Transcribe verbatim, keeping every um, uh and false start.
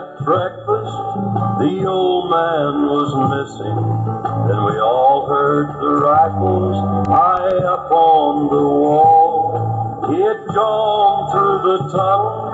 at breakfast, the old man was missing. Then we all heard the rifles high up on the wall. He had gone through the tunnel